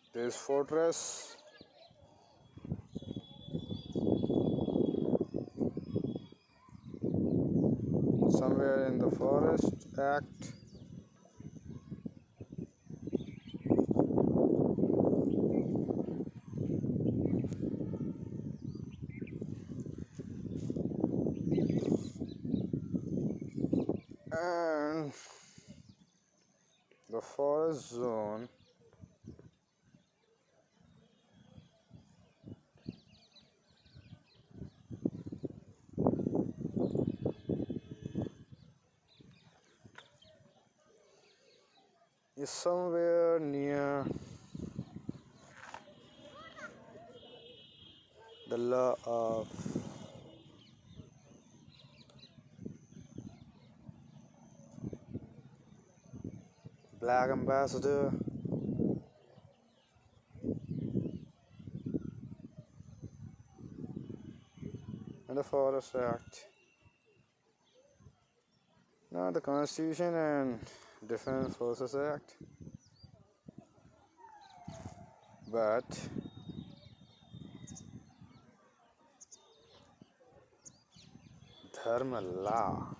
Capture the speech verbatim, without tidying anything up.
This fortress somewhere in the forest act. And the forest zone is somewhere near the law of Black Ambassador and the Forest Act. Not the Constitution and Defense Forces Act, but Dharma law.